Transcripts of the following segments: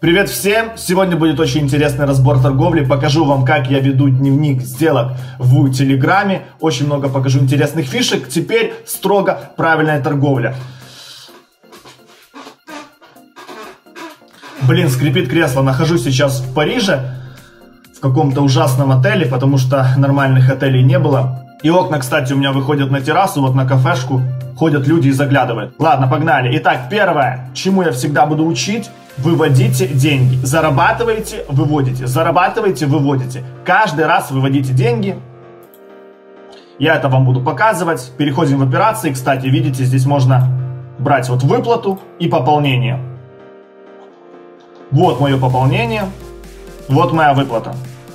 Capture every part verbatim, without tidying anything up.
Привет всем! Сегодня будет очень интересный разбор торговли. Покажу вам, как я веду дневник сделок в Телеграме. Очень много покажу интересных фишек. Теперь строго правильная торговля. Блин, скрипит кресло. Нахожусь сейчас в Париже, в каком-то ужасном отеле, потому что нормальных отелей не было. И окна, кстати, у меня выходят на террасу, вот на кафешку. Ходят люди и заглядывают. Ладно, погнали. Итак, первое, чему я всегда буду учить. Выводите деньги. Зарабатываете, выводите. Зарабатываете, выводите. Каждый раз выводите деньги. Я это вам буду показывать. Переходим в операции. Кстати, видите, здесь можно брать вот выплату и пополнение. Вот мое пополнение. Вот моя выплата.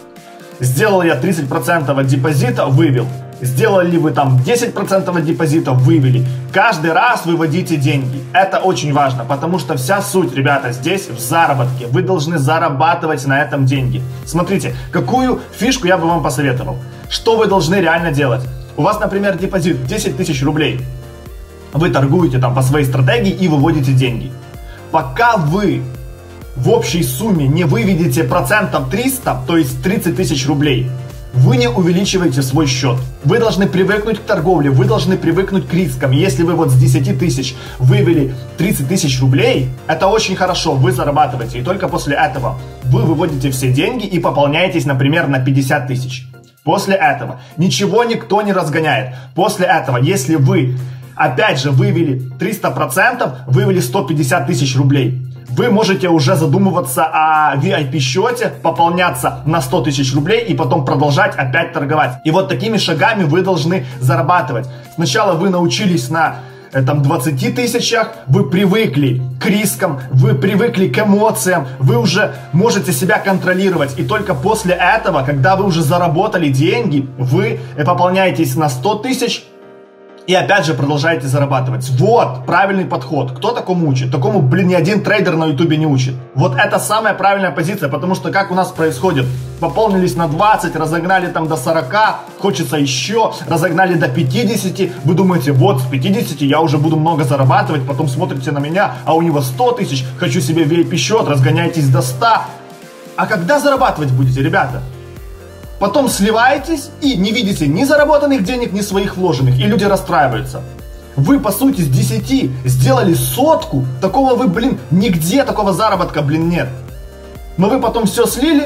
Сделал я тридцать процентов от депозита, вывел. Сделали ли вы там десять процентов от депозита, вывели. Каждый раз выводите деньги. Это очень важно, потому что вся суть, ребята, здесь в заработке. Вы должны зарабатывать на этом деньги. Смотрите, какую фишку я бы вам посоветовал. Что вы должны реально делать? У вас, например, депозит десять тысяч рублей. Вы торгуете там по своей стратегии и выводите деньги. Пока вы в общей сумме не выведете процентов триста, то есть тридцать тысяч рублей, вы не увеличиваете свой счет. Вы должны привыкнуть к торговле, вы должны привыкнуть к рискам. Если вы вот с десяти тысяч вывели тридцать тысяч рублей, это очень хорошо, вы зарабатываете. И только после этого вы выводите все деньги и пополняетесь, например, на пятьдесят тысяч. После этого ничего никто не разгоняет. После этого, если вы, опять же, вывели триста процентов, вывели сто пятьдесят тысяч рублей, вы можете уже задумываться о ви ай пи-счете, пополняться на сто тысяч рублей и потом продолжать опять торговать. И вот такими шагами вы должны зарабатывать. Сначала вы научились на там, двадцати тысячах, вы привыкли к рискам, вы привыкли к эмоциям, вы уже можете себя контролировать. И только после этого, когда вы уже заработали деньги, вы пополняетесь на сто тысяч, и опять же продолжаете зарабатывать. Вот правильный подход. Кто такому учит? Такому, блин, ни один трейдер на ютубе не учит. Вот это самая правильная позиция, потому что как у нас происходит? Пополнились на двадцать, разогнали там до сорока, хочется еще, разогнали до пятидесяти. Вы думаете, вот с пятидесяти я уже буду много зарабатывать, потом смотрите на меня, а у него сто тысяч, хочу себе ви ай пи-счет, разгоняйтесь до ста. А когда зарабатывать будете, ребята? Потом сливаетесь и не видите ни заработанных денег, ни своих вложенных. И люди расстраиваются. Вы, по сути, с десяти сделали сотку. Такого вы, блин, нигде такого заработка, блин, нет. Но вы потом все слили,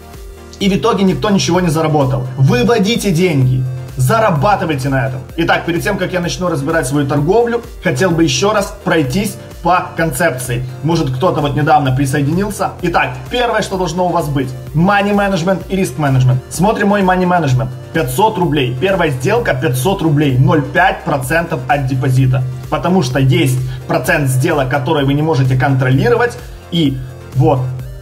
и в итоге никто ничего не заработал. Выводите деньги. Зарабатывайте на этом. Итак, перед тем, как я начну разбирать свою торговлю, хотел бы еще раз пройтись по концепции. Может, кто-то вот недавно присоединился. Итак, первое, что должно у вас быть: money management и risk management. Смотрим мой money management. пятьсот рублей. Первая сделка пятьсот рублей. ноль целых пять десятых процента от депозита. Потому что есть процент сделок, которые вы не можете контролировать. И вот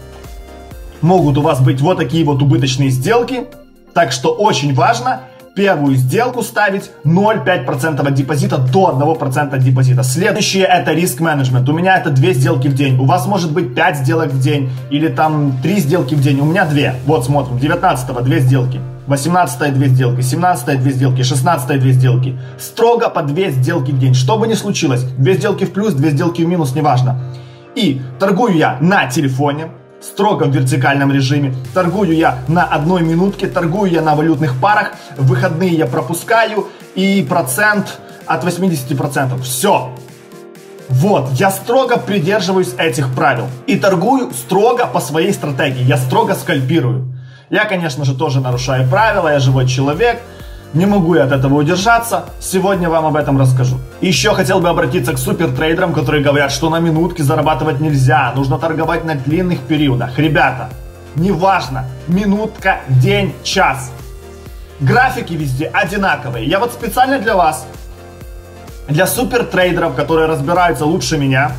могут у вас быть вот такие вот убыточные сделки. Так что очень важно первую сделку ставить ноль целых пять десятых процента от депозита до одного процента от депозита. Следующее это риск менеджмент. У меня это две сделки в день. У вас может быть пять сделок в день или там три сделки в день. У меня две. Вот смотрим. девятнадцатого две сделки. восемнадцатого две сделки. семнадцатого две сделки. шестнадцатого две сделки. Строго по две сделки в день. Что бы ни случилось. две сделки в плюс, две сделки в минус, неважно. И торгую я на телефоне. Строго в вертикальном режиме. Торгую я на одной минутке, торгую я на валютных парах, в выходные я пропускаю и процент от восьмидесяти процентов. Все. Вот, я строго придерживаюсь этих правил и торгую строго по своей стратегии, я строго скальпирую. Я, конечно же, тоже нарушаю правила, я живой человек. Не могу я от этого удержаться. Сегодня вам об этом расскажу. И еще хотел бы обратиться к супертрейдерам, которые говорят, что на минутке зарабатывать нельзя. Нужно торговать на длинных периодах. Ребята, неважно, минутка, день, час. Графики везде одинаковые. Я вот специально для вас, для супертрейдеров, которые разбираются лучше меня,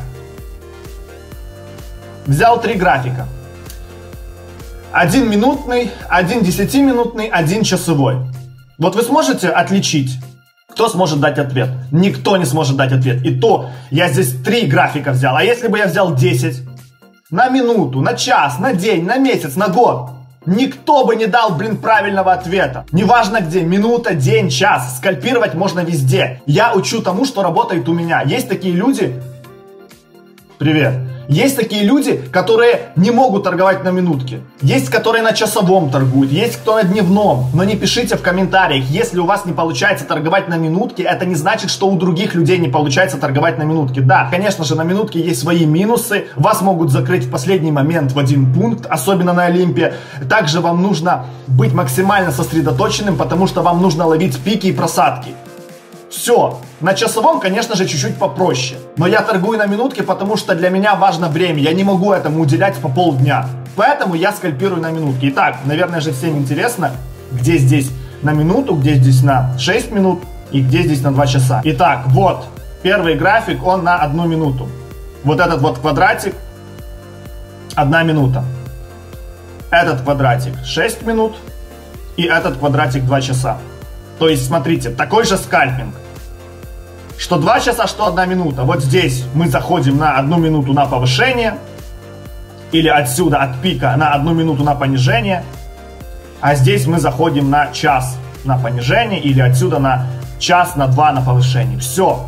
взял три графика. Один минутный, один десятиминутный, один часовой. Вот вы сможете отличить, кто сможет дать ответ? Никто не сможет дать ответ. И то я здесь три графика взял. А если бы я взял десять? На минуту, на час, на день, на месяц, на год. Никто бы не дал, блин, правильного ответа. Неважно где, минута, день, час. Скальпировать можно везде. Я учу тому, что работает у меня. Есть такие люди... Привет. Есть такие люди, которые не могут торговать на минутке. Есть, которые на часовом торгуют. Есть, кто на дневном. Но не пишите в комментариях, если у вас не получается торговать на минутке, это не значит, что у других людей не получается торговать на минутке. Да, конечно же, на минутке есть свои минусы. Вас могут закрыть в последний момент в один пункт, особенно на Олимпе. Также вам нужно быть максимально сосредоточенным, потому что вам нужно ловить пики и просадки. Все. На часовом, конечно же, чуть-чуть попроще. Но я торгую на минутке, потому что для меня важно время. Я не могу этому уделять по полдня. Поэтому я скальпирую на минутке. Итак, наверное же всем интересно, где здесь на минуту, где здесь на шесть минут и где здесь на два часа. Итак, вот. Первый график, он на одну минуту. Вот этот вот квадратик, одна минута. Этот квадратик шесть минут. И этот квадратик два часа. То есть, смотрите, такой же скальпинг. Что два часа, что одна минута. Вот здесь мы заходим на одну минуту на повышение. Или отсюда, от пика, на одну минуту на понижение. А здесь мы заходим на час на понижение. Или отсюда на час, на два на повышение. Все.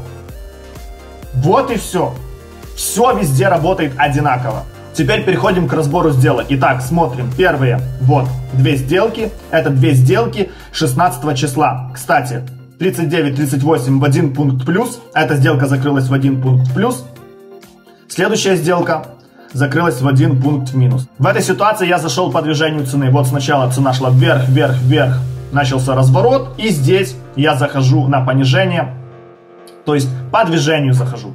Вот и все. Все везде работает одинаково. Теперь переходим к разбору сделок. Итак, смотрим. Первые, вот, две сделки. Это две сделки шестнадцатого числа. Кстати, тридцать девять тридцать восемь в один пункт плюс. Эта сделка закрылась в один пункт плюс. Следующая сделка закрылась в один пункт минус. В этой ситуации я зашел по движению цены. Вот сначала цена шла вверх, вверх, вверх. Начался разворот. И здесь я захожу на понижение. То есть по движению захожу.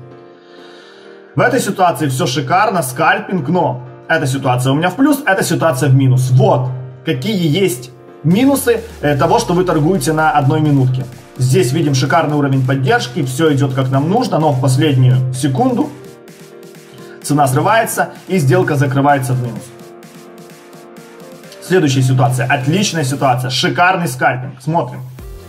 В этой ситуации все шикарно, скальпинг, но эта ситуация у меня в плюс, эта ситуация в минус. Вот какие есть минусы того, что вы торгуете на одной минутке. Здесь видим шикарный уровень поддержки, все идет как нам нужно, но в последнюю секунду цена срывается и сделка закрывается в минус. Следующая ситуация, отличная ситуация, шикарный скальпинг. Смотрим.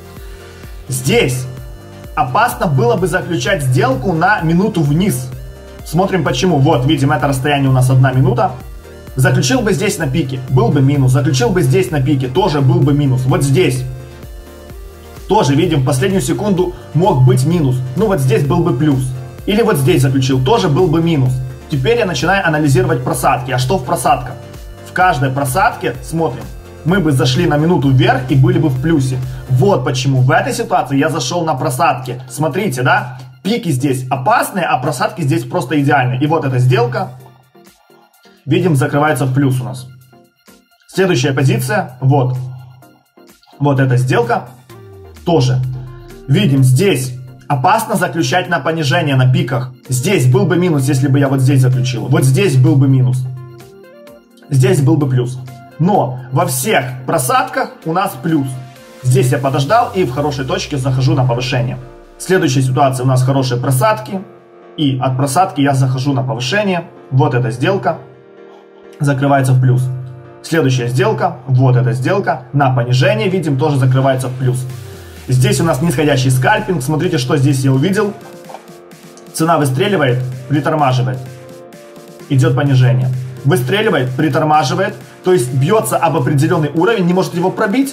Здесь опасно было бы заключать сделку на минуту вниз. Смотрим почему. Вот, видим, это расстояние у нас одна минута. Заключил бы здесь на пике, был бы минус. Заключил бы здесь на пике, тоже был бы минус. Вот здесь тоже, видим, в последнюю секунду мог быть минус. Ну вот здесь был бы плюс. Или вот здесь заключил, тоже был бы минус. Теперь я начинаю анализировать просадки. А что в просадках? В каждой просадке, смотрим, мы бы зашли на минуту вверх и были бы в плюсе. Вот почему в этой ситуации я зашел на просадки. Смотрите, да? Пики здесь опасные, а просадки здесь просто идеальные. И вот эта сделка, видим, закрывается в плюс у нас. Следующая позиция, вот. Вот эта сделка, тоже. Видим, здесь опасно заключать на понижение, на пиках. Здесь был бы минус, если бы я вот здесь заключил. Вот здесь был бы минус. Здесь был бы плюс. Но во всех просадках у нас плюс. Здесь я подождал и в хорошей точке захожу на повышение. Следующая ситуация, у нас хорошие просадки. И от просадки я захожу на повышение. Вот эта сделка закрывается в плюс. Следующая сделка, вот эта сделка на понижение, видим, тоже закрывается в плюс. Здесь у нас нисходящий скальпинг. Смотрите, что здесь я увидел. Цена выстреливает, притормаживает. Идет понижение. Выстреливает, притормаживает. То есть бьется об определенный уровень, не может его пробить.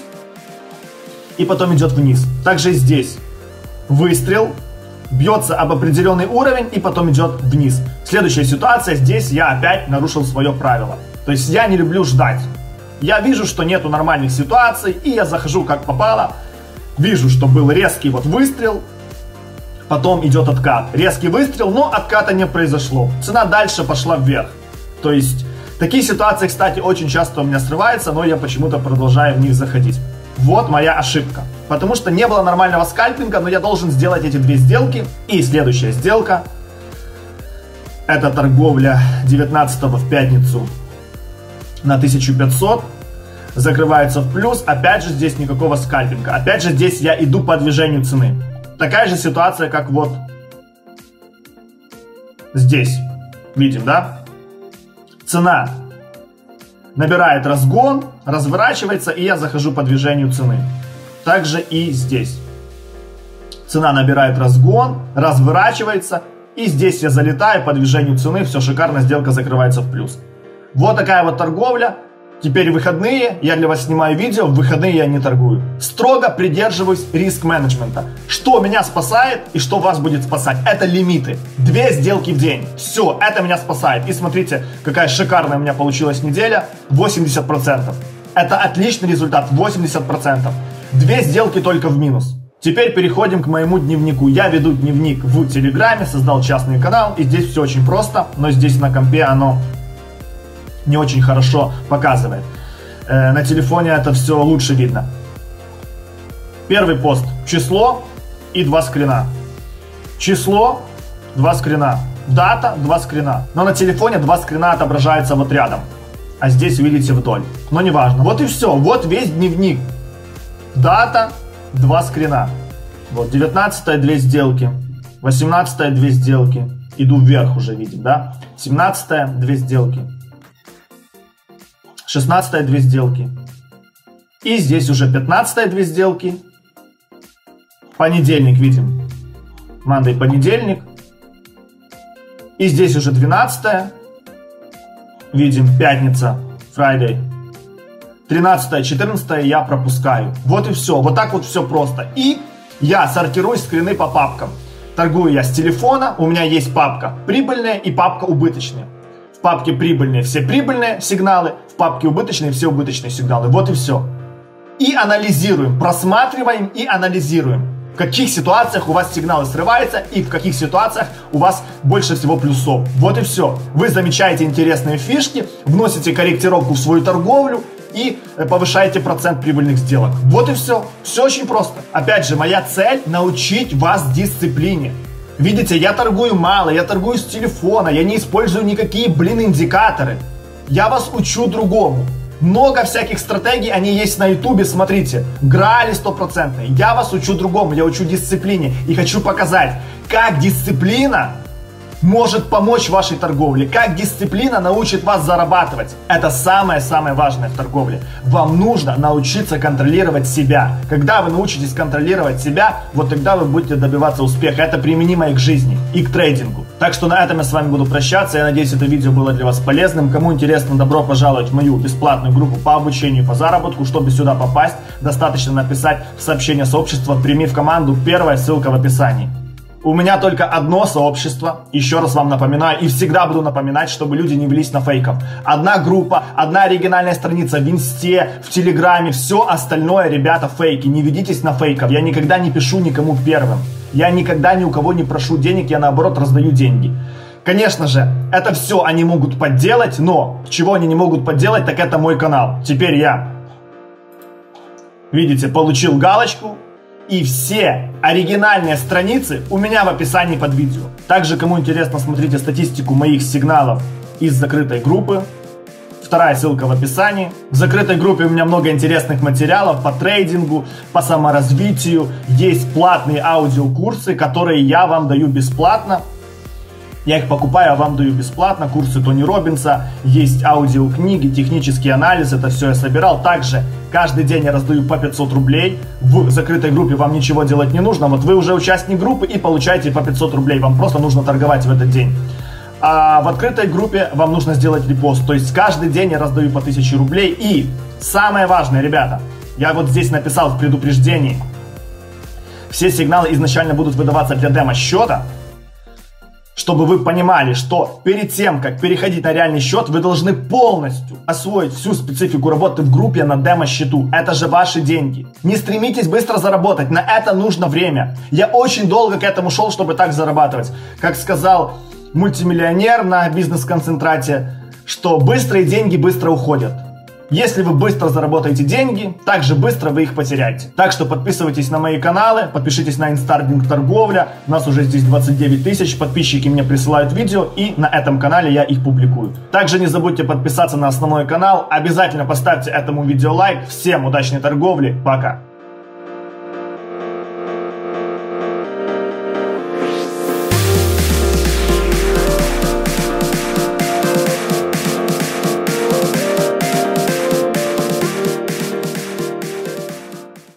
И потом идет вниз. Также здесь. Выстрел, бьется об определенный уровень и потом идет вниз. Следующая ситуация, здесь я опять нарушил свое правило. То есть я не люблю ждать. Я вижу, что нету нормальных ситуаций, и я захожу как попало. Вижу, что был резкий вот выстрел, потом идет откат. Резкий выстрел, но отката не произошло. Цена дальше пошла вверх. То есть такие ситуации, кстати, очень часто у меня срываются, но я почему-то продолжаю в них заходить. Вот моя ошибка. Потому что не было нормального скальпинга, но я должен сделать эти две сделки. И следующая сделка. Это торговля девятнадцатого в пятницу на тысячу пятьсот. Закрывается в плюс. Опять же здесь никакого скальпинга. Опять же здесь я иду по движению цены. Такая же ситуация, как вот здесь. Видим, да? Цена набирает разгон, разворачивается, и я захожу по движению цены. Также и здесь. Цена набирает разгон, разворачивается, и здесь я залетаю по движению цены, все шикарно, сделка закрывается в плюс. Вот такая вот торговля. Теперь выходные, я для вас снимаю видео, в выходные я не торгую. Строго придерживаюсь риск-менеджмента. Что меня спасает и что вас будет спасать? Это лимиты. Две сделки в день. Все, это меня спасает. И смотрите, какая шикарная у меня получилась неделя. восемьдесят процентов. Это отличный результат, восемьдесят процентов. Две сделки только в минус. Теперь переходим к моему дневнику. Я веду дневник в Телеграме, создал частный канал. И здесь все очень просто, но здесь на компе оно не очень хорошо показывает. Э, на телефоне это все лучше видно. Первый пост. Число и два скрина. Число, два скрина. Дата, два скрина. Но на телефоне два скрина отображаются вот рядом. А здесь видите вдоль. Но не важно. Вот и все. Вот весь дневник. Дата, два скрина. Вот девятнадцатое, две сделки. восемнадцатое, две сделки. Иду вверх уже, видим, да? семнадцатое, две сделки. шестнадцатое, две сделки. И здесь уже пятнадцатое, две сделки. Понедельник, видим. Monday, понедельник. И здесь уже двенадцатое. Видим, пятница, Friday. тринадцатое, четырнадцатое я пропускаю. Вот и все. Вот так вот все просто. И я сортирую скрины по папкам. Торгую я с телефона. У меня есть папка прибыльная и папка убыточная. В папке прибыльные все прибыльные сигналы, в папке убыточные все убыточные сигналы. Вот и все. И анализируем, просматриваем и анализируем, в каких ситуациях у вас сигналы срываются и в каких ситуациях у вас больше всего плюсов. Вот и все. Вы замечаете интересные фишки, вносите корректировку в свою торговлю и повышаете процент прибыльных сделок. Вот и все. Все очень просто. Опять же, моя цель научить вас дисциплине. Видите, я торгую мало, я торгую с телефона, я не использую никакие, блин, индикаторы. Я вас учу другому. Много всяких стратегий, они есть на ютубе, смотрите. Грали стопроцентные. Я вас учу другому, я учу дисциплине. И хочу показать, как дисциплина может помочь вашей торговле, как дисциплина научит вас зарабатывать. Это самое-самое важное в торговле. Вам нужно научиться контролировать себя. Когда вы научитесь контролировать себя, вот тогда вы будете добиваться успеха. Это применимо и к жизни, и к трейдингу. Так что на этом я с вами буду прощаться. Я надеюсь, это видео было для вас полезным. Кому интересно, добро пожаловать в мою бесплатную группу по обучению, по заработку. Чтобы сюда попасть, достаточно написать в сообщение сообщества «Прими в команду». Первая ссылка в описании. У меня только одно сообщество, еще раз вам напоминаю, и всегда буду напоминать, чтобы люди не велись на фейков. Одна группа, одна оригинальная страница в инсте, в телеграме, все остальное, ребята, фейки. Не ведитесь на фейков, я никогда не пишу никому первым. Я никогда ни у кого не прошу денег, я наоборот раздаю деньги. Конечно же, это все они могут подделать, но чего они не могут подделать, так это мой канал. Теперь я, видите, получил галочку. И все оригинальные страницы у меня в описании под видео. Также, кому интересно, смотрите статистику моих сигналов из закрытой группы. Вторая ссылка в описании. В закрытой группе у меня много интересных материалов по трейдингу, по саморазвитию. Есть платные аудиокурсы, которые я вам даю бесплатно. Я их покупаю, а вам даю бесплатно. Курсы Тони Роббинса, есть аудиокниги, технический анализ, это все я собирал. Также каждый день я раздаю по пятьсот рублей. В закрытой группе вам ничего делать не нужно. Вот вы уже участник группы и получаете по пятьсот рублей. Вам просто нужно торговать в этот день. А в открытой группе вам нужно сделать репост. То есть каждый день я раздаю по тысяче рублей. И самое важное, ребята, я вот здесь написал в предупреждении. Все сигналы изначально будут выдаваться для демо-счета. Чтобы вы понимали, что перед тем, как переходить на реальный счет, вы должны полностью освоить всю специфику работы в группе на демо-счету. Это же ваши деньги. Не стремитесь быстро заработать, на это нужно время. Я очень долго к этому шел, чтобы так зарабатывать. Как сказал мультимиллионер на бизнес-концентрате, что быстрые деньги быстро уходят. Если вы быстро заработаете деньги, так же быстро вы их потеряете. Так что подписывайтесь на мои каналы, подпишитесь на Инстардинг Торговля. У нас уже здесь двадцать девять тысяч, подписчики мне присылают видео, и на этом канале я их публикую. Также не забудьте подписаться на основной канал, обязательно поставьте этому видео лайк. Всем удачной торговли, пока!